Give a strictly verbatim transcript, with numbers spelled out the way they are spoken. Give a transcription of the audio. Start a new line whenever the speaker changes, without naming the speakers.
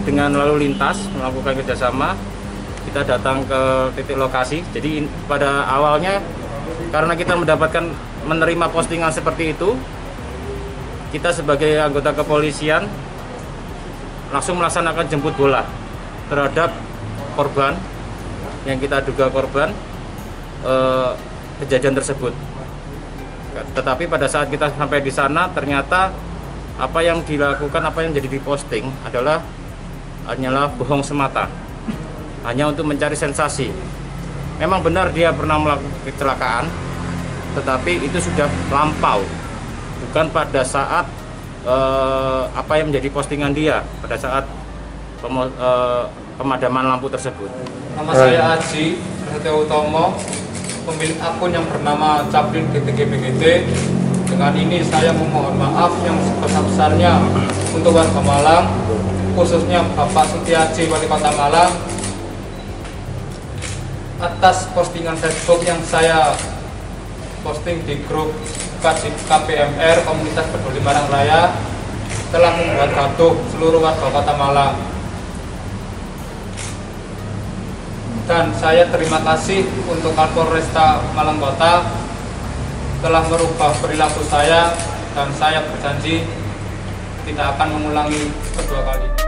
dengan lalu lintas melakukan kerjasama. Kita datang ke titik lokasi. Jadi pada awalnya karena kita mendapatkan menerima postingan seperti itu, kita sebagai anggota kepolisian langsung melaksanakan jemput bola terhadap korban yang kita duga korban eh, kejadian tersebut. Tetapi pada saat kita sampai di sana ternyata apa yang dilakukan, apa yang jadi diposting adalah hanyalah bohong semata, hanya untuk mencari sensasi. Memang benar dia pernah melakukan kecelakaan, tetapi itu sudah lampau, bukan pada saat eh, apa yang menjadi postingan dia pada saat pemo, eh, pemadaman lampu tersebut.
Nama saya Aji Prasetyo Utomo, pemilik akun yang bernama Caplin G T G B G T. Dengan ini saya memohon maaf yang sebesar-besarnya untuk warga Malang, khususnya Bapak Sutiaji, Wali Kota Malang, atas postingan Facebook yang saya posting di grup K P M R Komunitas Peduli Malang Raya telah membuat gaduh seluruh warga Kota Malang. Dan saya terima kasih untuk Kapolresta Malang Kota telah merubah perilaku saya, dan saya berjanji tidak akan mengulangi kedua kali.